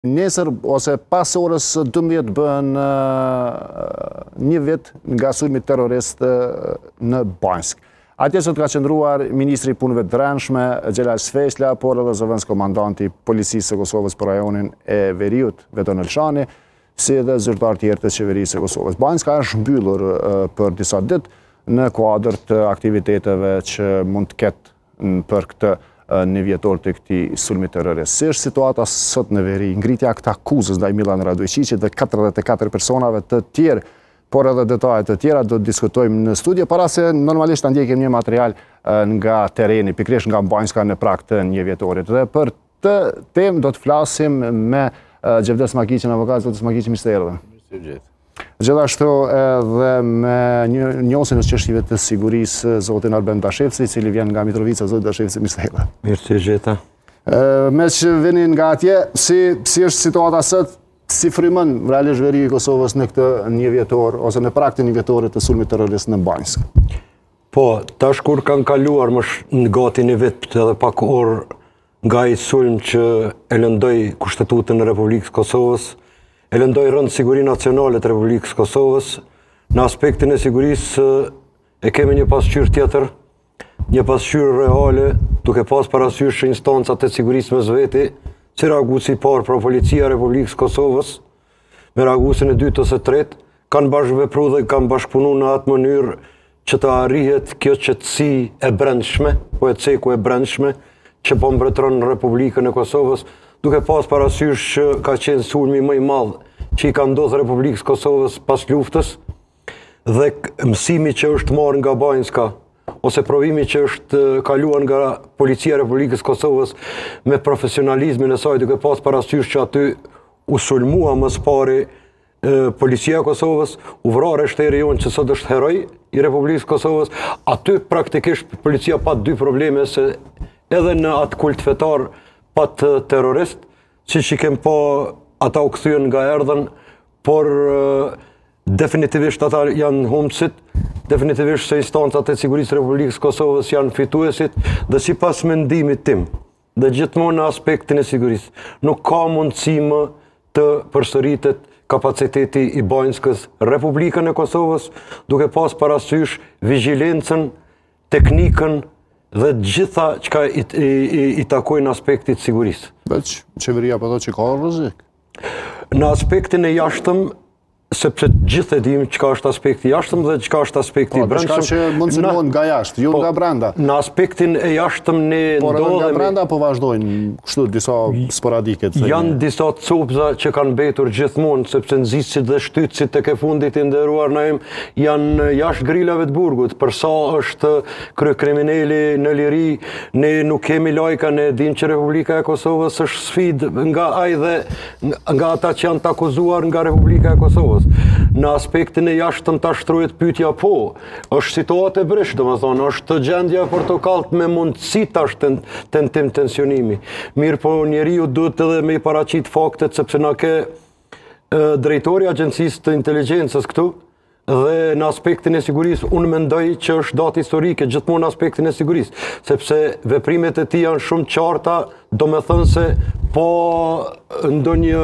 nesër ose pas orës 12 bën 1 vit nga sulmi terrorist në Banjsk. Atje sot ka qëndruar Ministri i Punëve të Brendshme, Xhelal Sfesla, por edhe zëvendës komandanti Policisë së Kosovës për rajonin e Veriut, Veton Elshani, si edhe zyrtar tjerë të qeverisë së Kosovës. Banjska është mbyllur për disa ditë në kuadër të aktiviteteve që mund të ketë për këtë një vjetor të këti sulmi terrorist. Si është situata sot në Veri, ngritja këtë akuzës ndaj Milan Radojqićit dhe 44 personave të tjerë, por edhe detajet të tjera do të diskutojmë në studio, para se normalisht të ndjekim një material nga tereni, pikrish nga Banjska në prag të një vjetorit. Dhe për të temë do të flasim me Gjevdes Makiqin, avokat. Gjevdes Makiqin, mirë se erdhe. Gjithashtu edhe me njohësin e çështjeve të sigurisë, zotin Arben Dashevci, i cili vjen nga Mitrovica. Zoti Dashevci, mirë se erdhe. Mirë se gjeta. Me që vinin nga atje, si është situata sot, si frymën realisht Veriu i Kosovës në këtë një vjetor, ose në prag të një vjetorit të sulmit terrorist në Banjsk? Po, tash kur kanë kaluar më në gati një vit edhe pak orë nga i sulm që e lëndoi Kushtetutën e Republikës Kosovës, e lëndoi rënd siguri nacionale të Republikës Kosovës, në aspektin e sigurisë e kemi një pasqyrë tjetër, një pasqyrë reale, duke pas parasysh instancat e sigurisë me zveti, si reaguesi i parë për Policia e Republikës Kosovës, me reaguesin e dytë ose tretë, kanë bashkëvepruar dhe kanë bashkëpunuar në atë mënyrë që të arrihet kjo qetësi e brendshme, po e ceku e brendshme, që po mbretëron në Republikën e Kosovës, duke pas parasysh që ka qenë sulmi më i madh që i ka ndodhur Republikës Kosovës pas luftës, dhe mësimi që është marrë nga Banjska, ose provimi që është kaluar nga Policia e Republikës Kosovës me profesionalizmin e saj, duke pas parasysh që aty u sulmua më së pari Policia e Kosovës, u vrarë shteri jonë që sot është heroj i Republikës Kosovës, aty praktikisht policia pa dy probleme, se edhe në atë kult fetar pat terrorist, siç i kem pa ata u kthyen nga erdhën, por definitivisht ata janë humbësit, definitivisht se instancat e sigurisë Republikës Kosovës janë fituesit, dhe sipas mendimit tim, dhe gjithmonë në aspektin e sigurisë, nuk ka mundësi më të përsëritet kapaciteti i Banjskës Republikën e Kosovës, duke pas parasysh vigjilencën, teknikën dhe gjitha çka i takojnë aspektit sigurisë. Veç qeveria po thotë që ka rrezik. Në aspektin e jashtëm, sepse gjithë e dim çka është aspekti i jashtëm dhe çka është aspekti i brendshëm. Çka që mund të ndodhen nga jashtë, jo nga brenda. Në aspektin e jashtëm ne ndodhemi. Por nga brenda po vazhdojnë kështu disa sporadike. Janë disa copza që kanë mbetur gjithmonë, sepse nxitësit dhe shtytësit tek e fundit i nderuar Naim janë jashtë grilave të burgut. Për sa është kryekriminali në liri, ne nuk kemi lajka, ne dim që Republika e Kosovës është sfidë nga ai dhe nga ata që janë të akuzuar nga Republika e Kosovës. Në aspektin e jashtëm ta shtrohet pyetja, po, është situatë e brishtë, domethënë, është gjendja e portokallt me mundësi tash tentim tensionimi. Mirë, po njeriu duhet edhe me i paraqit faktet, sepse na ke drejtori i Agjencisë të Inteligjencës këtu, dhe në aspektin e sigurisë unë mendoj që është datë historike gjithmonë në aspektin e sigurisë, sepse veprimet e tij janë shumë qarta, domethënë se po ndonjë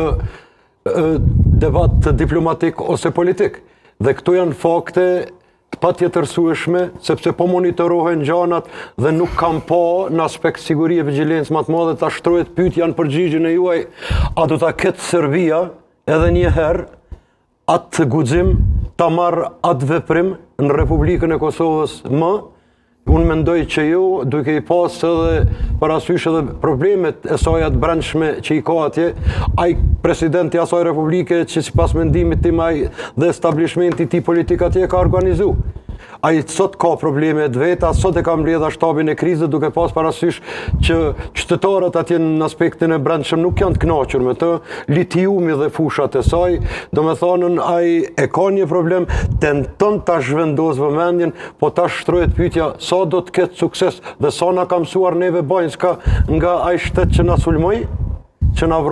debat diplomatik ose politik. Dhe këto janë fakte patjetërsueshme, sepse po monitorohen gjanat dhe nuk kam pa në aspekt siguri e vigjilencë më të madhe ta shtrohet pyetja në përgjigjen e juaj, a do ta ketë Serbia edhe një herë atë guxim ta marrë atë veprim në Republikën e Kosovës më? Unë mendoj që jo, duke i pas edhe parasysh edhe problemet e saj atë brendshme që i ka atje, ai presidenti i asaj republike që sipas mendimit tim ai dhe establishmenti i tij politik atje ka organizu. Ai sot ka probleme të veta, sot e ka mbledha shtabin e krizës, duke pas parasysh që qytetarët atje në aspektin e brendshëm nuk janë të kënaqur me të, litiumi dhe fushat e saj, domethënë ai e ka një problem, tenton ta zhvendos vëmendjen, po tash shtrohet pyetja, sa do të ketë sukses dhe sa na ka mësuar neve Banjska nga ai shtet që na sulmoi, që na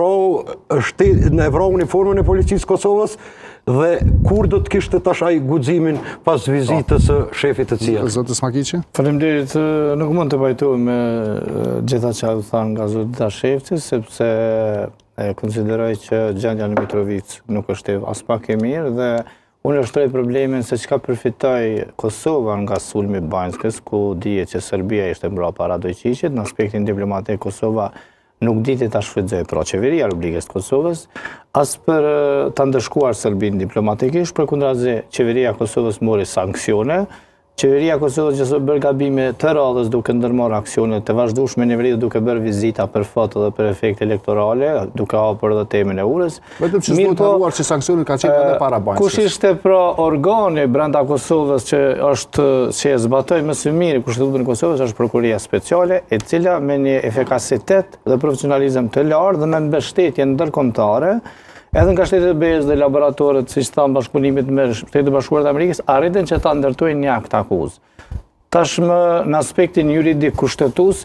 vrau uniformën e policisë Kosovës, dhe kur do të kishte tash ai guximin pas vizitës së shefit të CIA? Zoti Makiqi? Faleminderit, nuk mund të pajtohem me gjitha që thanë nga zoti Dashevci, sepse konsideroj që gjendja në Mitrovic nuk është as pak e mirë dhe unë shtroj problemin se çka përfitoi Kosova nga sulmi i Banjskës, ku dihet që Serbia ishte mbrapa Radojčićit, në aspektin diplomatik Kosova nuk diti ta shfrytëzoj pra qeveria e Republikës së Kosovës, as për ta ndëshkuar Serbinë diplomatikisht, përkundrazi qeveria e Kosovës mori sanksione. Qeveria e Kosovës që bërë gabime të radhës duke ndërmarrë aksione të vazhdueshme në veri, duke bërë vizita për foto dhe për efekte elektorale, duke hapur edhe temën e urës. Vetëm që s'duhet harruar që sanksionet ka qenë edhe para Banjskës. Kush ishte pra organi brenda Kosovës që e zbatoi më së miri kushtetutën e Kosovës është Prokuria Speciale, e cila me një efikasitet dhe profesionalizëm të lartë dhe me mbështetje ndërkombëtare, edhe nga Shtetet e BE-s dhe laboratorët, siç thamë, bashkëpunimit me Shtetet e Bashkuara të Amerikës, arritën që ta ndërtojnë një akt akuzë. Tashmë në aspektin juridik kushtetues,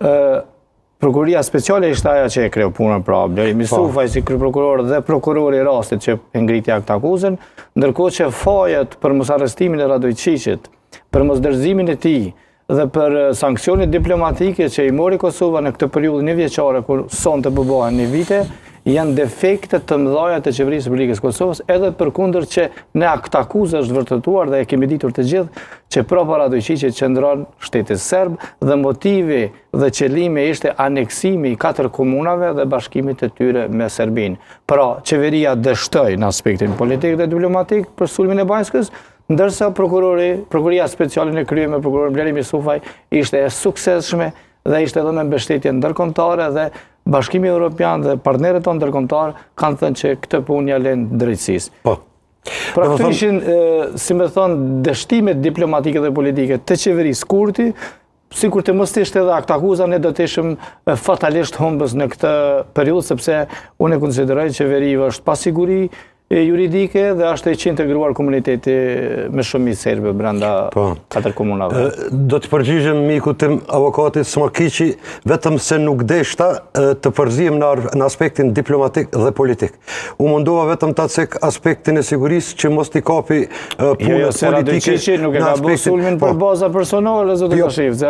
Prokuria Speciale ishte ajo që e kreu punën pra Blerimi Sufaj si kryeprokuror dhe prokurori i rastit që e ngriti akt akuzën, ndërkohë që fajet për mosarrestimin e Radojčićit, për mosdërzimin e tij dhe për sanksionet diplomatike që i mori Kosova në këtë periudhë një vjeçare kur sonte bëbohen një vite, janë defekte të mëdha të qeverisë së Republikës së Kosovës, edhe përkundër që në akt akuzë është vërtetuar dhe e kemi ditur të gjithë që prapa Radojčićit qëndron shteti serb dhe motivi dhe qëllimi ishte aneksimi i 4 komunave dhe bashkimit të tyre me Serbinë. Pra, qeveria dështoi në aspektin politik dhe diplomatik për sulmin e Banjskës, ndërsa Prokuria Speciale në krye me prokurorin Blerimi Sufaj ishte e suksesshme dhe ishte edhe me mbështetje ndërkombëtare dhe Bashkimi Evropian dhe partnerët tonë ndërkombëtar kanë thënë që këtë punë ja lënë drejtësisë. Po. Pra këto ishin, si më thonë, dështimet diplomatike dhe politike të qeverisë Kurti, sikur të mos ishte edhe akt akuza, ne do të ishim fatalisht humbës në këtë periudhë, sepse unë e konsideroj qeverive është pa siguri juridike dhe është e që integruar komuniteti me shumë i serbe brenda 4 komunave. Do të përgjigjem miku tim avokatit Smakiqi, vetëm se nuk deshta të përzihem në aspektin diplomatik dhe politik. U mundova vetëm ta cek aspektin e sigurisë që mos t'i kapi punët politike. Radojčići nuk e ka bërë sulmin për baza personale, zotë Kashif.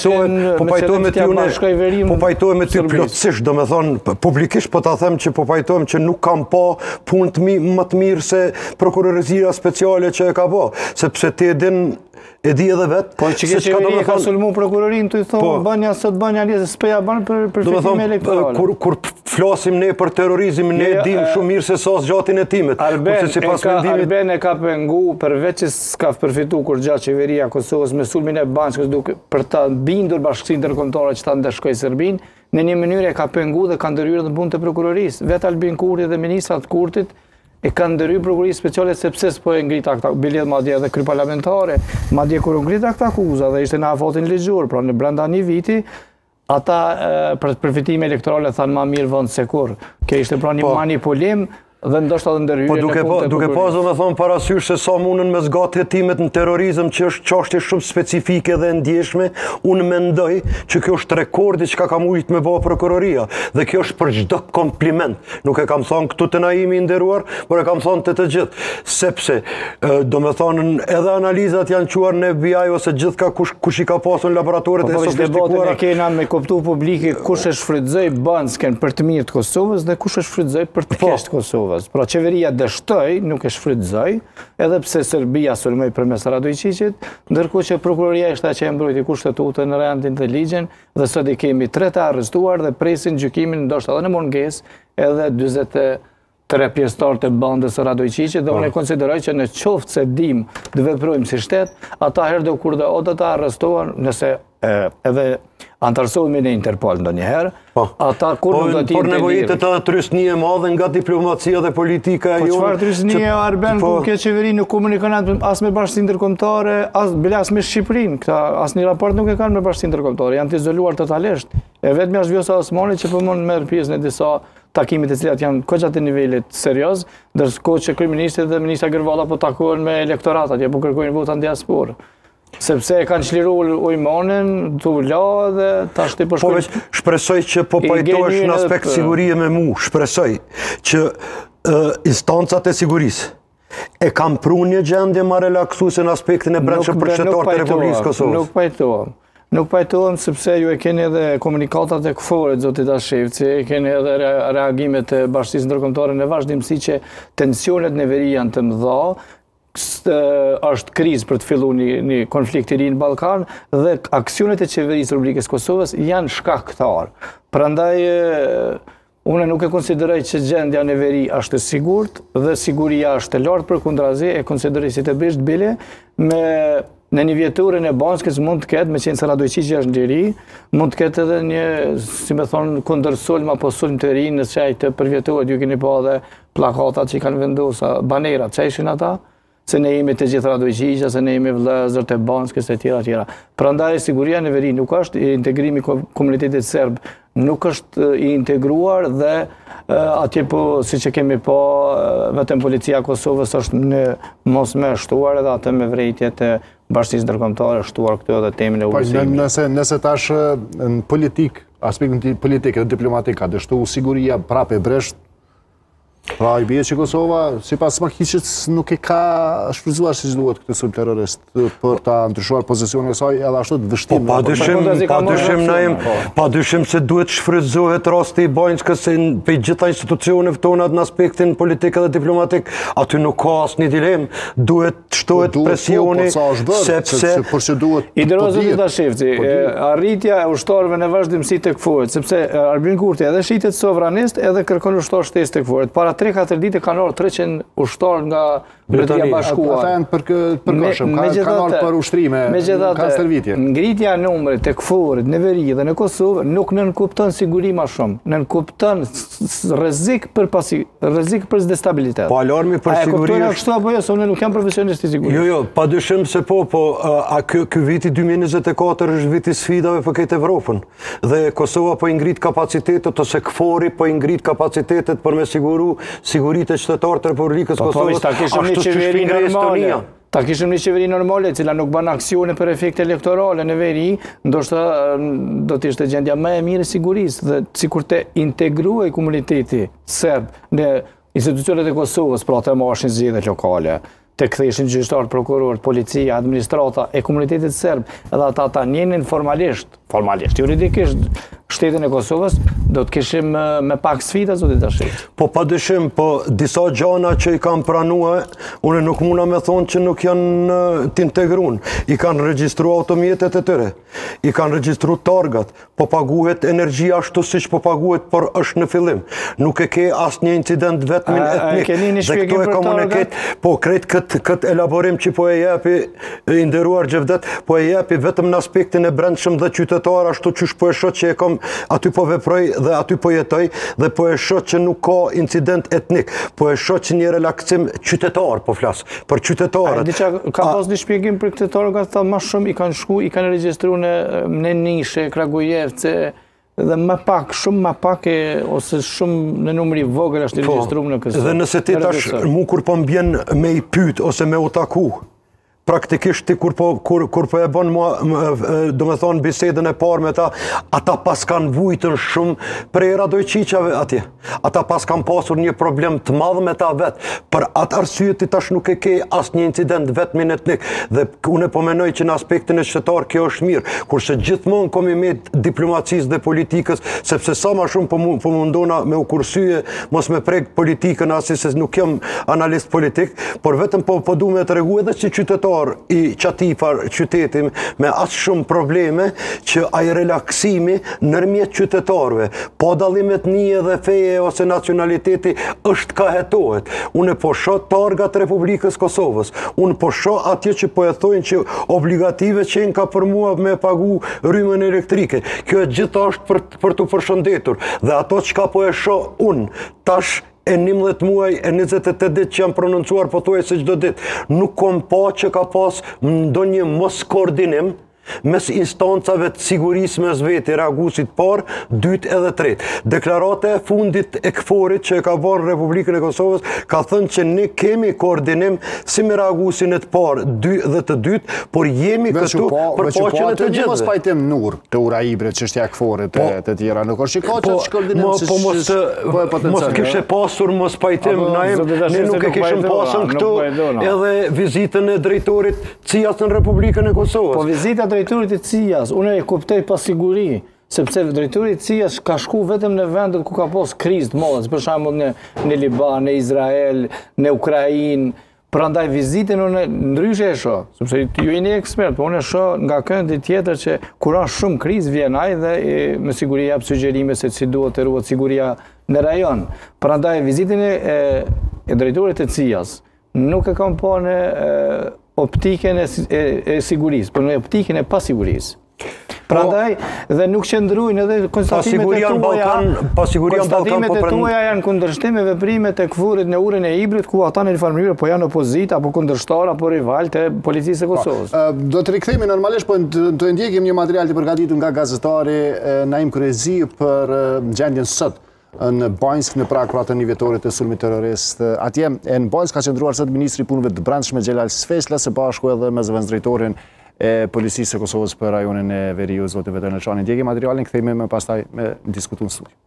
Po pajtohem me ty plotësisht, do me thonë publikisht, po ta them që po pajtohem që nuk kam pa punë të më të mirë se prokuroria speciale që e ka bë, sepse ti e di edhe vetë. Po që qeveria ka sulmu prokurorin, të i thonë, bënja sot bënja njëzë, s'peja banë për fitime elektorale. Kur flasim ne për terrorizm, ne dim shumë mirë se sa zgjatin e timet. Arben e ka pengu, përveç që s'ka përfitu kur gjatë qeveria Kosovës me sulmin e Banjskës për ta bindur bashkësinë ndërkombëtare që ta ndeshkoj Serbinë, në një mënyrë e ka pengu dhe ka ndërhyrë në punë të prokurorisë. Vetë Albin Kurti dhe ministrat Kurtit e kanë ndërhyrë Prokuria Speciale sepse s'po e ngrit akt akuzë, bilet madje edhe kryeparlamentare, madje kur u ngrit akt akuza dhe ishte në afatin ligjor, pra në brenda një viti, ata për përfitime elektorale thanë ma mirë vend se kur. Kjo ishte pra një manipulim dhe ndoshta edhe ndërhyrje në punë të prokurorisë. Duke pas do me thonë parasysh se sa mundën me zgatë hetimet në terrorizëm që është çështje shumë specifike dhe ndjeshme, unë mendoj që kjo është rekordi që ka mujtë me bëha prokuroria dhe kjo është për çdo kompliment. Nuk e kam thonë këtu të Naimi i nderuar, por e kam thonë të gjithë, sepse do me thonë edhe analizat janë quar në FBI ose gjithka kush i ka pasur në laboratoret e sofistikuara. Debatin e kena me kuptu publike kush e shfrytëzoi Banjskën për të mirë të Kosovës dhe kush e shfrytëzoi për të keq të Kosovës. Pra qeveria dështoi, nuk e shfrytëzoi, edhe pse Serbia sulmoi përmes Radojčićit, ndërkohë që prokuroria ishte që e mbrojti kushtetutën në rendin të ligjin dhe sot i kemi 3 të arrestuar dhe presin gjykimin ndoshta edhe në mungesë edhe 43 pjesëtar të bandës së Radojčićit dhe unë e konsideroj që në qoftë se dim të veprojmë si shtet, ata herë do kur do të arrestohen nëse edhe antarësohemi me në Interpol ndonjëherë, ata kur nuk do t'i por nevojitet edhe trysnie e madhe nga diplomacia dhe politika jonë. Po çfarë trysnie Arben ku kjo qeveri nuk komunikon as me bashkësinë ndërkombëtare, as me Shqipërinë, këta asnjë raport nuk e kanë me bashkësinë ndërkombëtare, janë të izoluar totalisht. E vetëm është Vjosa Osmani që po mund merr pjesë në disa takimit të cilat janë koqat të nivelit serioz, ndërkohë që kryeministri dhe ministra Gërvalla po takohen me elektoratat, po kërkojnë vota në diasporë. Sepse e kanë çliruar ujmonën, tu la dhe tash ti po shkoj. Shpresoj që po pajtohesh në aspekt sigurie me mu, shpresoj që instancat e sigurisë e kanë prunë një gjendje ma relaksuese në aspektin e brendshëm për shtetarët e Republikës Kosovës. Nuk pajtohem. Nuk pajtohem sepse ju e keni edhe komunikatat e këforit, zotit Ashefci, e keni edhe reagimet e Bashkisë Ndërkombëtare në vazhdimsi që tensionet në veri janë të mëdha, është krizë për të fillu një konflikt i ri në Ballkan dhe aksionet e qeverisë Republikës Kosovës janë shkaktar. Prandaj unë nuk e konsideroj që gjendja në veri është e sigurt dhe siguria është e lartë, përkundrazi e konsideroj si të bisht bile në një vjeturën e Banskës mund të ketë, me qenë se Radojqiqi është ndiri, mund të ketë edhe një, si me thonë, kundërsulm apo sulm të ri në qaj të përvjeturët, ju keni pa dhe plakatat që i kanë vendosa, banerat, që ishin ata? Se ne jemi të gjithë Radojqiqja, se ne jemi vëllezër të Banskës e tjera. Prandaj siguria në veri nuk është, integrimi komunitetit serb nuk është i integruar dhe atje po, si që kemi po, vetëm policia Kosovës është në mos me shtuar edhe atë me vrejtjet e Bashkisë Ndërkombëtare shtuar këtë edhe temin e udhëzimit. Nëse tash në politik, aspektin politik dhe diplomatik ka dështu siguria prapë e bresht, pra i bje që Kosova, si pas Markiqit, nuk e ka shfrytzuar si që duhet këtë sulm terrorist për ta ndryshuar pozicionin e saj edhe ashtu të vështim. Pa dyshim se duhet shfrytëzohet rasti i Banjskës për gjitha institucionet tona në aspektin politik dhe diplomatik. Aty nuk ka asnjë dilemë, duhet shtohet presioni sepse i dërozit të Ashefci, arritja e ushtarëve në vazhdimsi të këforit, sepse Albin Kurti edhe shitet sovranist edhe kërkon ushtar shtesë të këforit. Para 3-4 ditë kanë orë 300 ushtarë nga Mbretëria Bashkuar. Ata janë përkohshëm, kanë orë për ushtrime, kanë stërvitje. Ngritja e numrit të këforit në veri dhe në Kosovë nuk nënkupton siguri ma shumë, nënkupton rrezik për destabilitet. Po alarmi për siguri është... kështu apo jo, se unë nuk jam profesionist i sigurisë. Jo, padyshim se po, ky viti 2024 është viti sfidave për këtë Evropën. Dhe Kosova po i ngrit kapacitetet ose këfori po i ngrit kapacitetet për me siguritë e qytetarëve të Republikës Kosovës. Ta kishëm një qeveri normale, cila nuk ban aksione për efekte elektorale në veri, ndoshta do të ishte gjendja më e mirë e sigurisë dhe sikur të integruaj komuniteti serb në institucionet e Kosovës, pra të marrshin zgjedhjet lokale, të ktheshin gjyqtarët, prokurorët, policia, administrata e komunitetit serb, edhe ata njenin formalisht, juridikisht shtetin e Kosovës, do të kishim me pak sfida, zotit Ashefci. Po padyshim, po disa gjana që i kanë pranuar, unë nuk muna me thonë që nuk janë t'integruar. I kanë regjistru automjetet e tyre, i kanë regjistru targat, po paguhet energjia ashtu siç po paguhet, por është në fillim. Nuk e ke asnjë incident vetëm etnik. Keni një shpjegim për targat? Po krejt këtë elaborim që po e jepi i nderuar Xhevdet, po e jepi vetëm në aspektin e brendshëm dhe qytetar, ashtu që po e shoh që e kam aty po veproj dhe aty po jetoj dhe po e shoh që nuk ka incident etnik, po e shoh që një relaksim qytetar, po flas për qytetarët. Diçka ka pas një shpjegim për këtë targat, tha më shumë i kanë regjistruar në Nishe, Kragujevce dhe shumë më pak ose shumë në numri vogël është regjistruar në këtë. Dhe nëse ti tash mu kur po mbien me i pyet ose me u taku, praktikisht ti kur po e bën mua, do me thonë, bisedën e parë me ta, ata pas kanë vujtën shumë prej Radojqiqjave atje. Ata pas kanë pasur një problem të madh me ta vetë. Për atë arsye ti tash nuk e ke asnjë incident vetëm etnik. Dhe unë po mendoj që në aspektin e qytetar kjo është mirë, kurse gjithmonë komi me diplomacisë dhe politikës, sepse sa më shumë po mundona me u kursye, mos me prek politikën asi se nuk jam analist politik, por vetëm po du me tregu edhe si qytetar i qatifar qytetim me asë shumë probleme që ai relaksimi nërmjet qytetarve, po dallimet një dhe feje ose nacionaliteti është ka hetohet. Unë po shoh targat Republikës Kosovës, unë po shoh atje që po e thojnë që obligative që ka për mua me pagu rrymën elektrike. Kjo e gjitha është për të përshëndetur dhe ato që ka po e shoh unë tash e 11 muaj e 28 ditë që janë prononcuar po thuaj se çdo ditë, nuk kom pa që ka pas ndonjë mos koordinim mes instancave të sigurisë mes vetë reaguesit parë, dytë edhe tretë. Deklarata e fundit e këforit që e ka bërë Republikën e Kosovës ka thënë që ne kemi koordinim si me reaguesin e të parë dhe të dytë, por jemi këtu për paqen e të gjithëve. Mos pajtim nur të uraibre çështja e këforit të tjera, nuk është që koordinim mos kishte pasur mos pajtim ne nuk e kishim pasur këtu edhe vizitën e drejtorit Cias në Republikën e Kosovës. Po vizita drejtorit i CIA-s, unë e kuptoj pa siguri, sepse drejtori i CIA-s ka shku vetëm në vendet ku ka pas krizë të mëdha, për shembull në Liban, në Izrael, në Ukrainë. Prandaj vizitën unë ndryshe e shoh, sepse ju jeni ekspert, por unë e shoh nga këndi tjetër që kur ka shumë krizë vjen ai dhe me siguri jap sugjerime se si duhet të ruhet siguria në rajon. Prandaj vizitën e drejtorit të CIA-s nuk e kam pa në optikën e sigurisë, por në optikën e pasigurisë. Prandaj dhe nuk qëndrujnë edhe konstatimet e tuaja janë kundërshtim me veprimet e këvurit në urën e Ibrit, ku ata në një farë mënyrë po janë opozit apo kundërshtar apo rival të policisë së Kosovës. Do të rikthehemi normalisht, po të ndjekim një material të përgatitur nga gazetari Naim Kurezi për gjendjen sot në Banjsk në prag pratë një vjetorit të sulmit terrorist. Atje në Banjsk ka qëndruar sot ministri i punëve të brendshme Xhelal Sfesla së bashku edhe me zëvendësdrejtorin e policisë së Kosovës për rajonin e Veriut, zotin Veter Nelçani. Ndjekim materialin, kthehemi më pastaj me diskutim në studio.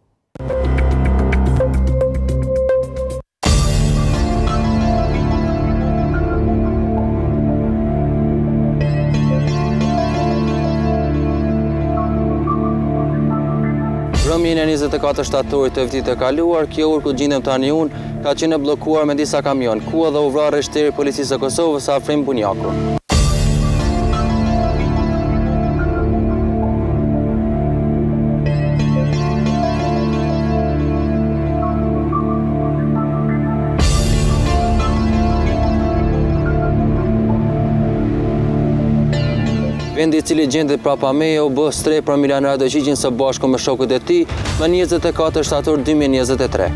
Rëmjën e 24 shtatorit të vitit të kaluar, kjo urë ku gjindem tani unë, ka qenë bllokuar me disa kamion, ku edhe u vrar rreshtiri policisë së Kosovës afrim Bunjaku. Vendi i cili gjendet prapa meje u bë streh për Milan Radojqiqin së bashku me shokët e tij më 24 shtator 2023.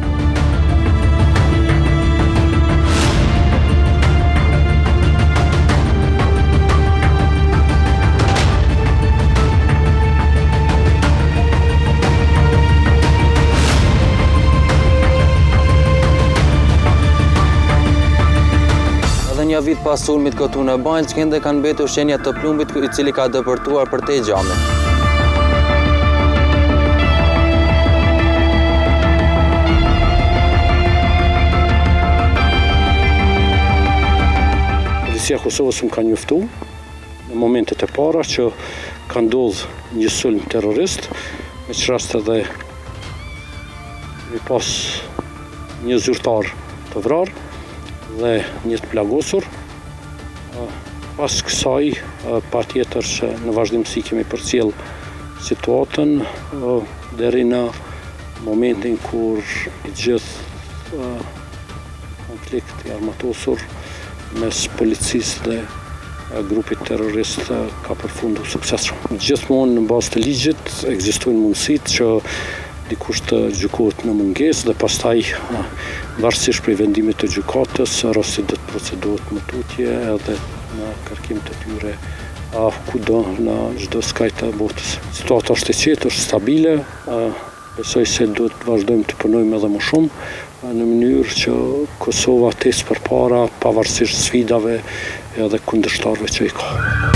Një vit pas sulmit këtu në Banjsk, ende kanë mbetur shenja të plumbit i cili ka depërtuar për te xhamin. Policia e Kosovës më ka njoftu në momentet e para që ka ndodhur një sulm terrorist, me që rast edhe mi pas një zyrtar të vrarë dhe një të plagosur. Pas kësaj, pa tjetër që në vazhdimësi kemi përcjell situatën deri në momentin kur i gjithë konflikt i armatosur mes policisë dhe grupit terrorist ka përfundu suksesshëm. Gjithmonë në bazë të ligjit ekzistojnë mundësitë që dikush të gjykohet në mungesë dhe pastaj varësisht prej vendimit të gjykatës rasti do të procedohet më tutje edhe në kërkim të tyre kudo në çdo skaj të botës. Situata është e qetë, është stabile, besoj se duhet të vazhdojmë të punojmë edhe më shumë në mënyrë që Kosova të ecë përpara pavarësisht sfidave edhe kundërshtarëve që i ka.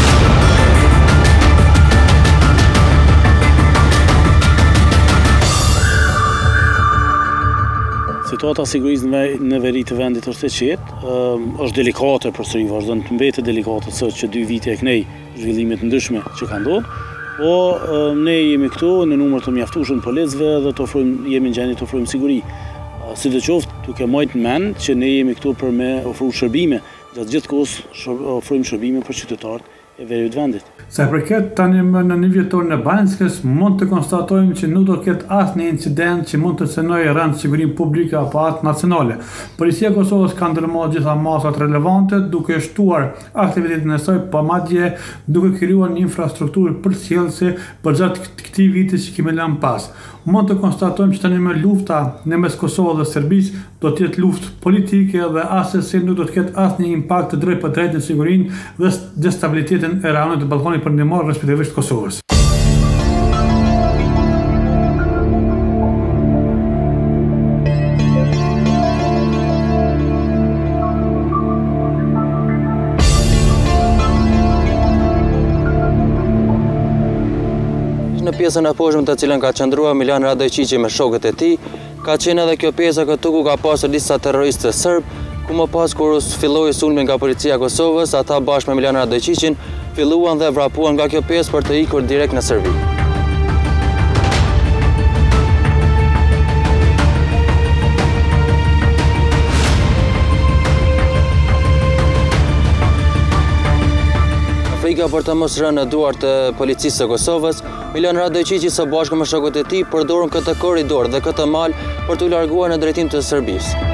Situata sigurisë në veri të vendit është e qetë, është delikate përsëri, vazhdon të mbetet delikate sot që 2 vite e kënej zhvillimet ndryshme që kanë ndodhur, po ne jemi këtu në numër të mjaftueshëm policëve dhe jemi në gjendje të ofrojmë siguri. Sidoqoftë duke majtë në mend që ne jemi këtu për me ofruar shërbime, gjatë gjithë kohës ofrojmë shërbime për qytetarët e veriut të vendit. Sa përket tani në një vjetor në Banjskës, mund të konstatojmë që nuk do ketë asnjë incident që mund të cënojë rënd sigurinë publike apo atë nacionale. Policia e Kosovës ka ndërmarrë gjitha masat relevante duke shtuar aktivitetin e saj, pa madje duke krijuar një infrastrukturë përcjellëse për gjatë këtij viti që kemi lënë pas. Mund të konstatojmë që tani me lufta në mes Kosovës dhe Serbisë do të jetë luftë politike dhe asesi nuk do të ketë asnjë impakt të drejtë për drejtë në sigurinë dhe destabilitetin e rajonit të Ballkanit Perëndimor, respektivisht Kosovës. Në pjesën e poshtme të cilën ka qëndruar Milan Radojqiqi me shokët e tij, ka qenë edhe kjo pjesa këtu ku ka pasur disa terroristë serb ku më pas kur filloi sulmi nga policia e Kosovës, ata bashkë me Milion Radojqiqin filluan dhe vrapuan nga kjo pjesë për të ikur direkt në Serbi. Frika për të mos rënë në duart të policisë së Kosovës, Milion Radojqiqi së bashku me shokët e tij përdorën këtë korridor dhe këtë mal për t'u larguar në drejtim të Serbisë.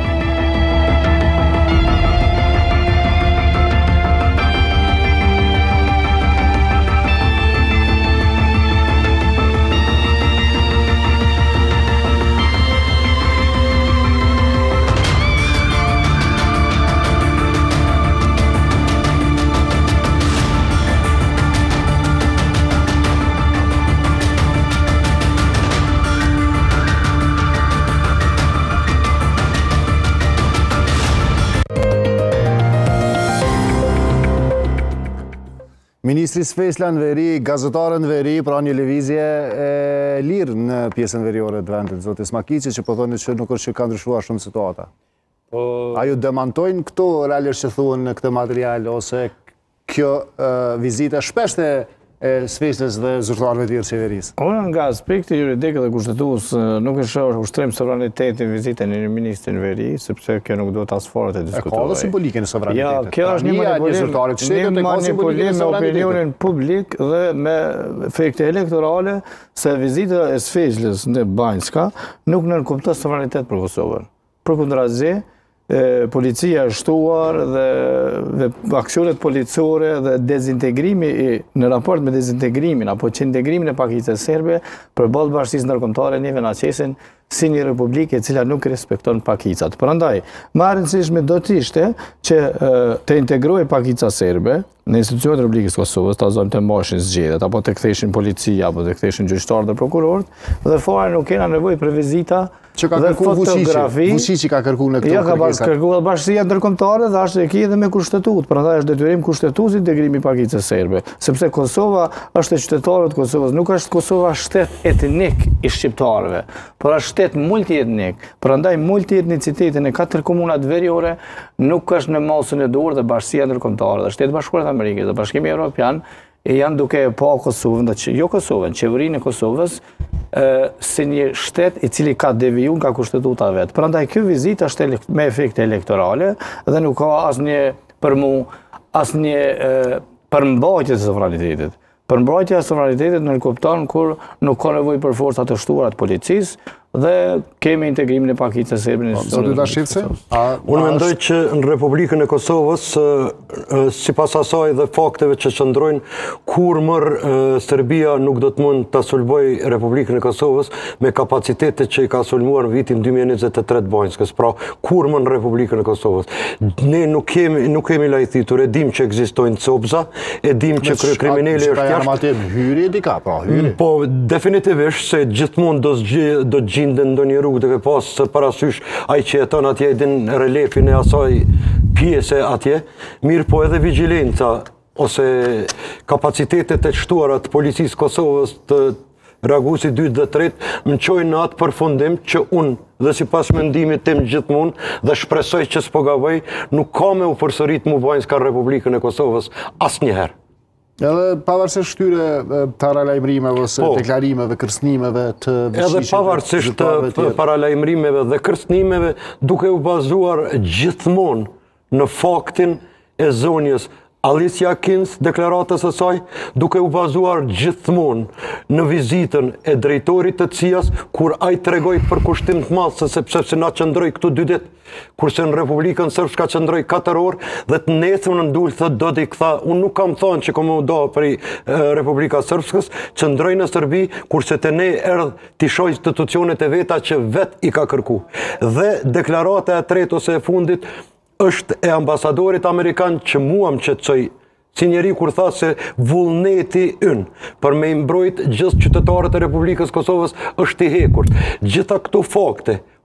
Ministri Sfesla në veri, gazetarën në veri, pra një lëvizje e lirë në pjesën veriore të vendit, zotis Makiqi, që po thoni që nuk është që ka ndryshuar shumë situata. A ju demantojnë këto realisht që thuën në këtë material, ose kjo vizita shpesht e Sfeslës dhe zyrtarëve tjerë qeverisë? Unë nga aspekti juridik dhe kushtetues nuk e shoh ushtrim sovranitetin vizitën e një ministri në veri, sepse kjo nuk duhet as fort të diskutohet. Ka dhe simbolike në sovranitetin. Ja, kjo është një manipulim me opinionin publik dhe me efekte elektorale, se vizita e Sfeslës në Banjska nuk nënkupton sovranitet për Kosovën. Përkundrazi, policia e shtuar dhe aksionet policore dhe dezintegrimi në raport me dezintegrimin apo që integrimin e pakicës serbe për balë bashkësisë ndërkombëtare njëve na qesin si një republikë e cila nuk respekton pakicat. Prandaj, më e rëndësishme do të ishte që të integrojë pakica serbe në institucionet e Republikës Kosovës, ta zonë të mbashin zgjedhjet, apo të ktheshin policia, apo të ktheshin gjyqtarë dhe prokurorët, dhe fare nuk kena nevojë për vizita dhe fotografi. Vučići ka kërku në këto kërkesa. Ja, ka kërku dhe bashkësia ndërkombëtare dhe është e ki edhe me kushtetut. Prandaj është detyrim kushtetues integrimi pakicës serbe, sepse Kosova është e qytetarëve të Kosovës, nuk është Kosova shtet etnik i shqiptarëve, por është shtet multietnik. Prandaj multietnicitetin e 4 komunat veriore nuk është në masën e duhur dhe bashkësia ndërkombëtare dhe Shtetet Bashkuara të Amerikës dhe Bashkimi Evropian janë duke pa Kosovën, jo Kosovën, qeverinë e Kosovës, si një shtet i cili ka deviju nga kushtetuta vetë. Prandaj kjo vizitë është me efekte elektorale dhe nuk ka asnjë përmbajtje të sovranitetit. Përmbajtja e sovranitetit nënkupton kur nuk ka nevojë për forca të shtuara të policisë dhe kemi integrimin e pakicës serbe në Unë mendoj që në Republikën e Kosovës, sipas asaj dhe fakteve që qëndrojnë, kur Serbia nuk do të mund ta sulmojë Republikën e Kosovës me kapacitetet që i ka sulmuar në vitin 2023 Banjskës. Pra, kur në Republikën e Kosovës. Ne nuk kemi lajthitur, e dim që ekzistojnë copza, e dim që kriminali është jashtë. Po, definitivisht se gjithmonë do gjindën do një rrugë dhe pas parasysh ai që jeton atje din relefin e asaj pjese atje, mirë po edhe vigilenca ose kapacitetet e shtuara të policisë Kosovës të reaguesit 2 dhe 3 më çojnë në atë përfundim që unë dhe sipas mendimit tim gjithmonë dhe shpresoj që s'po gaboj, nuk ka me u përsërit mu Banjska Republikën e Kosovës asnjëherë. Edhe pavarësisht këtyre paralajmërimeve ose deklarimeve, kërcënimeve të Vučićit. Edhe pavarësisht të paralajmërimeve dhe kërcënimeve, duke u bazuar gjithmonë në faktin e zonjës Alicia Kins, deklaratës e saj, duke u bazuar gjithmonë në vizitën e drejtorit të CIA-s, kur ai tregoi për kushtim të madh sepse na qëndroi këtu 2 ditë, kurse në Republikën Sërbske ka qëndroi 4 orë dhe të nesërmën në ndul thotë do t'i ktha. Unë nuk kam thënë që komo do për Republika Sërbskës, qëndroi në Serbi, kurse te ne erdh t'i shoh institucionet e veta që vet i ka kërku. Dhe deklarata e tretë ose e fundit është e ambasadorit amerikan që mua më qetësoi si njeri kur tha se vullneti ynë për me mbrojt gjithë qytetarët e Republikës Kosovës është i hekur. Gjitha këto fakte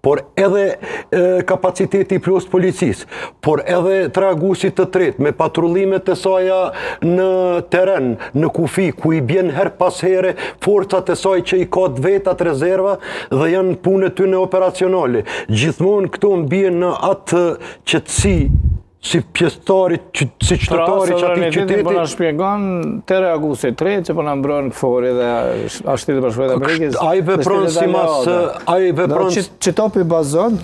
por edhe kapaciteti plus policisë, por edhe tragusit të tretë, me patrullimet e saja në teren, në kufi, ku i bjen her pas here forcat e saj që i ka të vetat rezerva dhe janë punët ty në operacionale. Gjithmonë këto mbien në atë qëtësi, si pjesëtarit, si qytetarit që ati qyteti... Pra, na shpjegon të reagusit tretë që po na mbrojnë këfori dhe Shtetet Bashkuara të Amerikës. Ai vepron si mas... Ai vepron... Që topi bazon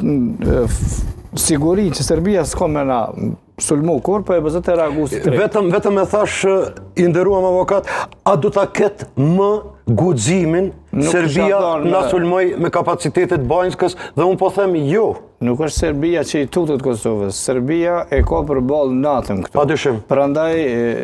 siguri që Serbia s'ka me na sulmu kur, po e bazon të reagusit tretë. Vetëm e thash, i nderuam avokat, a du ta ketë më guximin Serbia na sulmoj me kapacitetet Banjskës dhe unë po them jo. Nuk është Serbia që i tutët Kosovës. Serbia e ka përballë natën këtu. Padyshim. Prandaj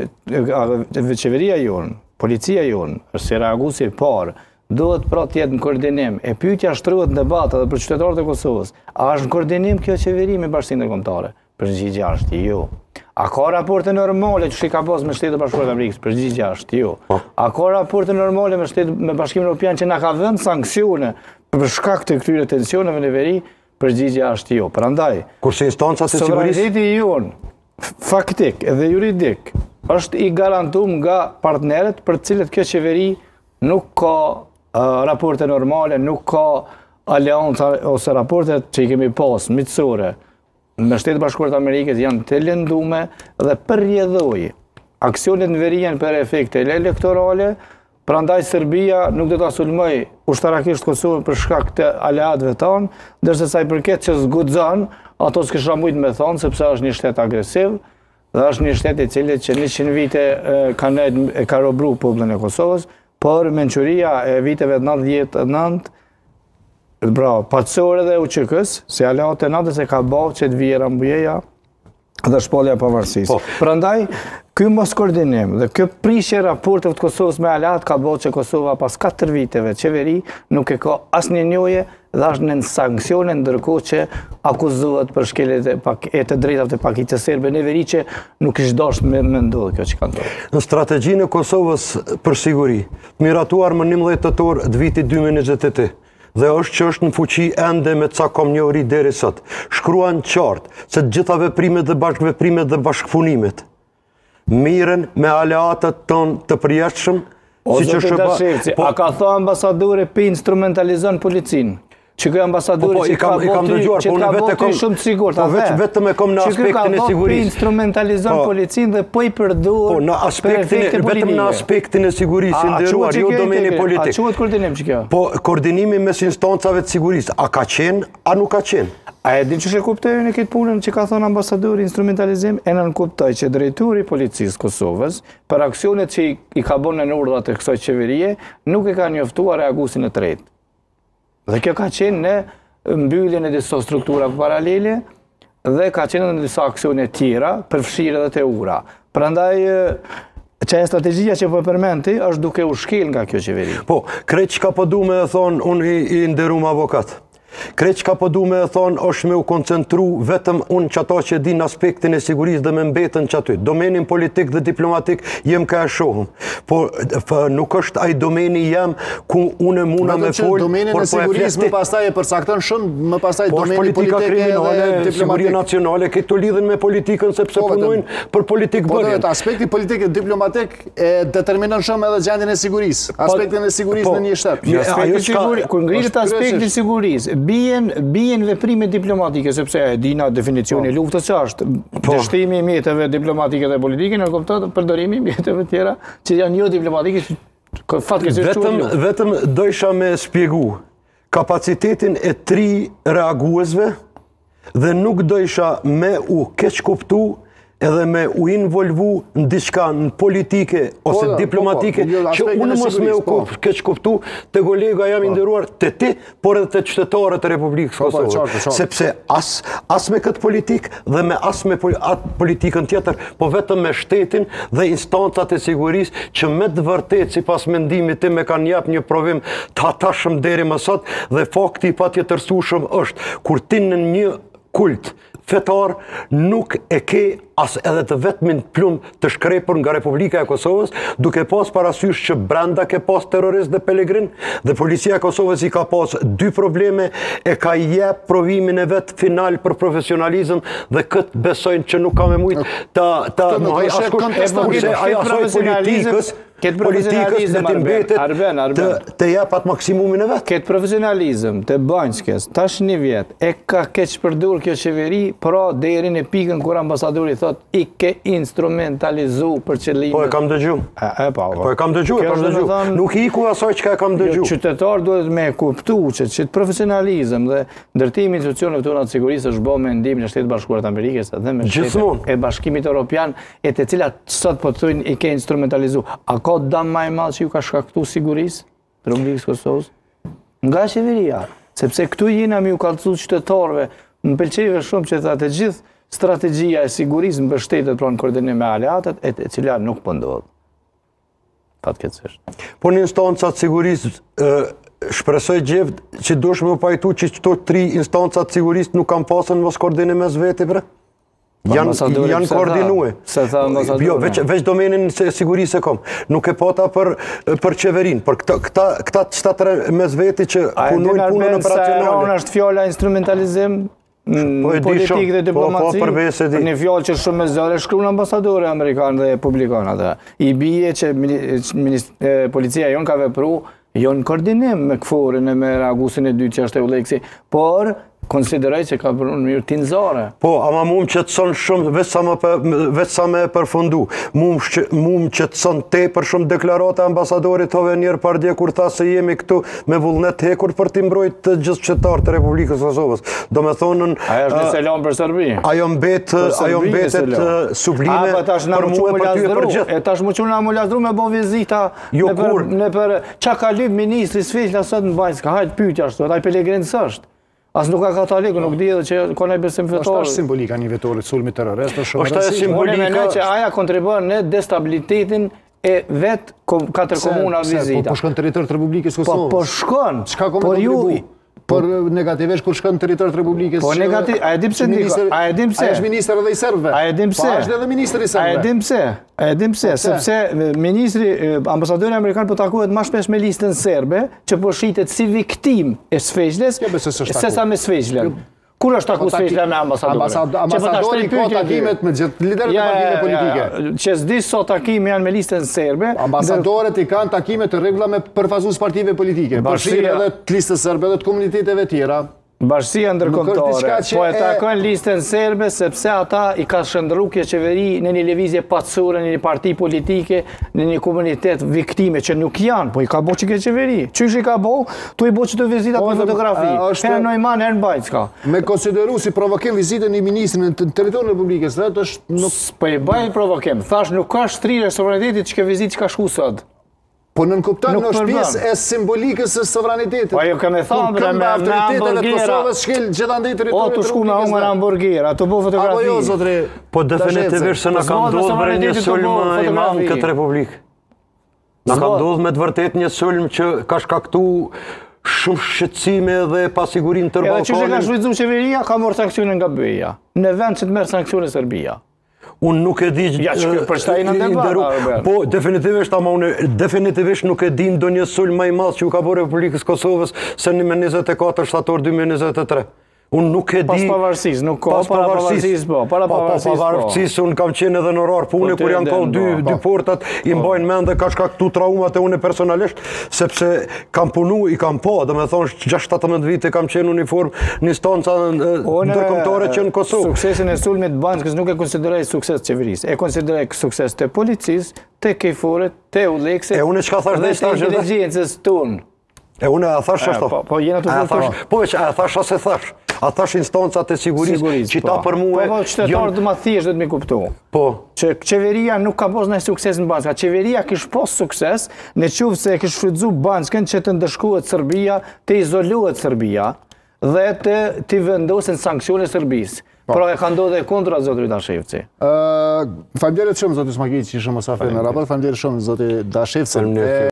qeveria jonë, policia jonë, është si reaguesi i parë, duhet pra të jetë në koordinim. E pyetja shtrohet në debat edhe për qytetarët e Kosovës. A është në koordinim kjo qeveri me Bashkinë Ndërkombëtare? Përgjigjja është jo. A ka raporte normale që ka pas me Shtetet Bashkuara të Amerikës? Përgjigjja është jo. A ka raporte normale me Bashkimin Evropian që na ka dhënë sanksione për shkak të këtyre tensioneve në veri? Përgjigjja është jo. Prandaj, kurse instancat e sigurisë sovraniteti jonë, faktik dhe juridik, është i garantuar nga partnerët për të cilët kjo qeveri nuk ka raporte normale, nuk ka aleanca ose raportet që i kemi pas miqësore me Shtetet Bashkuara të Amerikës janë të lëndume dhe përrjedhoi aksionet në veri janë për efekte elektorale. Prandaj Serbia nuk do ta sulmoj ushtarakisht Kosovën për shkak të aleatëve tanë, ndërsa sa i përket që zguxon, ato s'kisha mujt me thonë sepse është një shtet agresiv dhe është një shtet i cili që 100 vite ka robru popullin e Kosovës, por mençuria e viteve 90, paçore dhe UÇK-s, si aleatë e natës e ka bërë që të vijera mbujeja dhe shpallja e pavarësisë. Prandaj, ky mos koordinim dhe ky prishje raporteve të Kosovës me aleat ka bërë që Kosova pas 4 viteve qeveri nuk e ka asnjë njohje dhe është në sanksione, ndërkohë që akuzohet për shkeljet e të drejtave të pakicës serbe në veri që nuk ishte dashur me ndodhë kjo që ka ndodhur. Në strategjinë e Kosovës për siguri, miratuar më 11 tetor të vitit 2028, dhe është që është në fuqi ende me ca komnjori deri sot. Shkruan qartë se të gjitha veprimet dhe bashkëveprimet dhe bashkëpunimet miren me aleatët tonë të përjetshëm, si që shëba... A ka thë ambasadore për instrumentalizon policinë? Që kjo ambasadori që ka boti shumë të sigurt, vetëm e kom në aspektin e sigurisë. Që kjo ka boti instrumentalizon policinë dhe po i përdor për efekte politike. Vetëm në aspektin e sigurisë, nderuar, jo domeni politik. A quhet koordinim që kjo? Po, koordinimi mes instancave të sigurisë, a ka qenë, a nuk ka qenë? A e din që shë kuptojnë në këtë punën që ka thonë ambasadori instrumentalizim, e nën kuptoj që drejtori policisë Kosovës, për aksionet që i ka bënë në urdhrat e kësaj qeverie, nuk e ka njoftuar reaguesin e tretë. Dhe kjo ka qenë në mbylljen e disa strukturave paralele dhe ka qenë në disa aksione tjera, përfshirë edhe të ura. Prandaj, që e strategjia që po përmenti është duke u shkel nga kjo qeveri. Po, krejt që ka po du me e thonë, unë i nderuar avokat. Krejt që ka po du me e thonë është me u koncentru vetëm unë që ata që din aspektin e sigurisë dhe me mbetën që aty. Domenin politik dhe diplomatik jem ka e shohëm. Por nuk është ai domeni jem ku unë muna me folë. Domenin e sigurisë më pastaj e përcakton shumë, më pastaj domeni politike dhe diplomatik nacionale, këto lidhen me politikën sepse punojnë për politikë bërjen. Po, aspekti politik e diplomatik e determinon shumë edhe gjendjen e sigurisë. Aspektin e sigurisë në një shtet. Kur ngrihet aspekti i sigurisë, bien veprime diplomatike, sepse e dina definicioni luftës që është dështimi i mjeteve diplomatike dhe politike, në kupton përdorimi i mjeteve tjera që janë jo diplomatike, vetëm dojsha me spjegu kapacitetin e 3 reaguesve dhe nuk dojsha me u keq kuptu edhe me u involvu në diçka në politike ose diplomatike që unë mos me u keq kuptu të kolega jam i nderuar të ti, por edhe të qytetarët e Republikës Kosovës. Sepse as me këtë politik dhe me as me atë politikën tjetër, po vetëm me shtetin dhe instancat e sigurisë që me të vërtet, sipas mendimit tim, me kanë jap një provim të hatashëm deri më sot dhe fakti i patjetërsueshëm është kur ti në një kult fetar nuk e ke as edhe të vetmin plumb të shkrepur nga Republika e Kosovës, duke pas parasysh që brenda ke pas terrorist dhe pelegrin, dhe policia e Kosovës i ka pas dy probleme, e ka jep provimin e vet final për profesionalizëm dhe këtë besojnë që nuk ka me mujt ta mohoj askush politikës dhe të mbetet të jep atë maksimumin e vetë. Këtë profesionalizëm të Banjskës, tash një vjet, e ka keq përdur kjo qeveri, pra deri në pikën kur ambasadori thot i ke instrumentalizu për qëllime. Po e kam dëgju. Po e kam dëgju. Nuk i ku asaj që e kam dëgju. Qytetar duhet me kuptu që profesionalizëm dhe ndërtimi institucioneve tona të sigurisë është bërë me ndihmën e Shtetit Bashkuar të Amerikës dhe me Shtetet e Bashkimit Evropian, e të cilat sot po thonë i ke instrumentalizu. Ka dam ma e madhë që ju ka shkaktu sigurisë të Republikës Kosovës? Nga qeveria, sepse këtu jena mi u kalëcu qytetarve, më pëlqejve shumë që të gjithë strategjia e sigurisë në bështetet pra në koordinim me aleatet, e cila nuk pëndodhë. Fatkeqësisht. Po në instancat sigurisë, shpresoj gjevë që dush me pajtu që këto 3 instancat sigurisë nuk kam pasën mos koordinim me zveti, bre? Janë koordinue. Jo, veç domenin se sigurisë e kom. Nuk e pata për qeverin, për këta 7 me zveti që punojnë punën operacionale. A është fjalla instrumentalizim politik dhe diplomaci? Për një fjallë që shumë me zare shkru në ambasadore Amerikanë dhe Publikanë. I bije që policia jonë ka vepru, jonë koordinim me këforin e me reagusin e 2 që është e uleksi, por konsideroj që ka përnë mirë tinzare. Po, ama mu më qëtëson shumë, veç sa me përfundu, mu më qëtëson te për shumë deklarate ambasadorit hove njerë pardje kur tha se jemi këtu me vullnet hekur për t'imbrojt të gjithë qëtarë të Republikës Kosovës. Do me thonën... Aja është një selam për Serbi. Ajo mbetet sublime për mu e për ty e për gjithë. E tash mu quna mu lazdru me bo vizita në për qa ka lyp ministri Sfeqla sot në Banjska, hajtë pytja ashtu, hajtë Pelegrinë sështë. Asë nuk ka katalikë, nuk di edhe që ka ne besim fetore. Është simbolika një vetorit sulmi terrorist, është shumë rëndësishme. Unë e menoj që aja kontribuar në destabilitetin e vetë 4 komuna vizita. Po shkon territor të Republikës Kosovës. Po shkon. Çka ka kontribu? Por negativesh kur shkon territor të Republikës. Po negativ, a e dim pse ndiko? A e dim pse? Ai është ministër edhe i serbëve. A e dim pse? Po është edhe ministër i serbëve. A e dim pse? A e dim pse? Sepse ministri, ambasadori amerikan po takohet më shpesh me listën serbe, që po shitet si viktim e Sfeqles, sesa me Sfeqlen. Kur është taku Sfeqla me ambasadori? Ambasadori ka takimet me gjithë liderët e partive politike. Që s'di sot takime janë me listën serbe. Ambasadorët i kanë takime të rregulla me përfaqësues partive politike, përfshirë edhe të listës serbe dhe të komuniteteve tjera. Bashkësia ndërkombëtare, po e takojnë listën serbe sepse ata i ka shndërru kjo qeveri në një lëvizje pacure, në një parti politike, në një komunitet viktime që nuk janë, po i ka bo që kjo qeveri. Qysh i ka bo, tu i bo që të vizita për fotografi. Herë Neumann, herë në Bajcka. Me konsideru si provokim vizitën një ministrin në teritorion e Republikës, është nuk... Po i bajnë provokim, thash nuk ka shtrirë e sovranitetit që kjo vizitë që ka shku sot. Po në nënkuptan në është pjesë e simbolikës e sovranitetit. Po jo keme thamë me hamburgera. O të shku me humë në hamburgera, të bo fotografi. Apo jo, zotri. Po definitivisht se në kam ndodhë për një sulm i madh këtë Republikë. Në kam ndodhë me të vërtet një sulm që ka shkaktu shumë shqetësime dhe pasigurin tërë Ballkanin. Edhe që ka shfrytzu qeveria, ka morë sankcione nga BE-ja. Në vend që të merë sankcione Serbia. Unë nuk e di... Ja, që për shta i në debat, po, definitivisht nuk e di ndo një sulm më i madh që u ka bërë Republikës Kosovës se në 24 shtator 2023. Unë nuk e di... Pas pavarësis, nuk ka, para pavarësis po. Para pavarësis, unë kam qenë edhe në orar pune, kur janë kohë dy portat, i mbajnë mend dhe ka shkaktu traumat e une personalisht, sepse kam punu, i kam po, dhe me thonë 6-17 vite kam qenë uniform një instanca ndërkombëtare që në Kosovë. Suksesin e sulmit Banjskës nuk e konsideroj sukses qeverisë, e konsideroj sukses të policisë, të kejforet, të ulekse, dhe të inteligjencës tonë. E unë e thash ashtu. Po jena të vërtetë. Po veç e thash as e thash. A thash instancat e sigurisë që ta për mua. Po qytetarët do ma thjesht do të më kuptu. Po. Që qeveria nuk ka pas ndonjë sukses në Banjska. Qeveria kish pas sukses në qoftë se e kish shfrytzu Banjskën që të ndëshkohet Serbia, të izolohet Serbia dhe të vendosen sanksione Serbisë. Pra e ka ndodhe kundra zotri Dashevci. Faleminderit shumë zoti Smakić që ishte mësafir në raport. Faleminderit shumë zoti Dashevci.